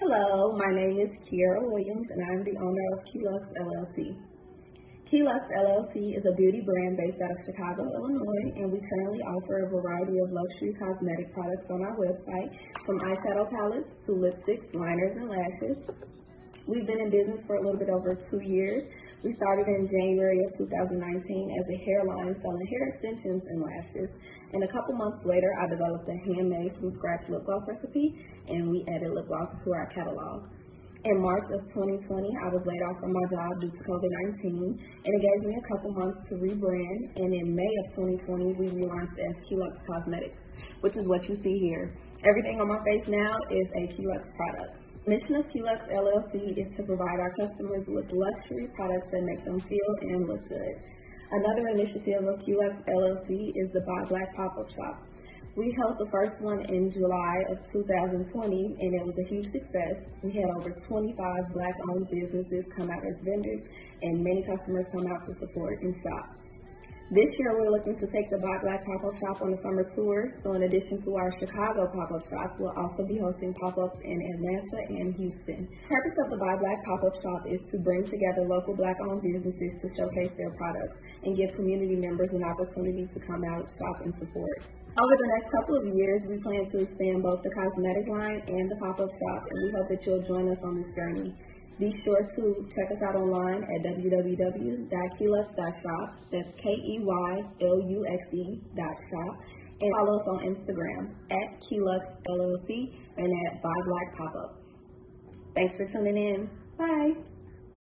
Hello, my name is Kiera Williams and I'm the owner of Keylux LLC. Keylux LLC is a beauty brand based out of Chicago, Illinois, and we currently offer a variety of luxury cosmetic products on our website, from eyeshadow palettes to lipsticks, liners, and lashes. We've been in business for a little bit over 2 years. We started in January of 2019 as a hairline selling hair extensions and lashes. And a couple months later, I developed a handmade from scratch lip gloss recipe, and we added lip gloss to our catalog. In March of 2020, I was laid off from my job due to COVID-19, and it gave me a couple months to rebrand. And in May of 2020, we relaunched as Keylux Cosmetics, which is what you see here. Everything on my face now is a Keylux product. The mission of Keylux LLC is to provide our customers with luxury products that make them feel and look good. Another initiative of Keylux LLC is the Buy Black pop-up shop. We held the first one in July of 2020, and it was a huge success. We had over 25 Black-owned businesses come out as vendors, and many customers come out to support and shop. This year, we're looking to take the Buy Black pop-up shop on a summer tour. So in addition to our Chicago pop-up shop, we'll also be hosting pop-ups in Atlanta and Houston. The purpose of the Buy Black pop-up shop is to bring together local Black-owned businesses to showcase their products and give community members an opportunity to come out, shop, and support. Over the next couple of years, we plan to expand both the cosmetic line and the pop-up shop, and we hope that you'll join us on this journey. Be sure to check us out online at www.keylux.shop. That's KEYLUXE.shop. And follow us on Instagram at Keylux LLC and at Buy Black Pop-Up. Thanks for tuning in. Bye.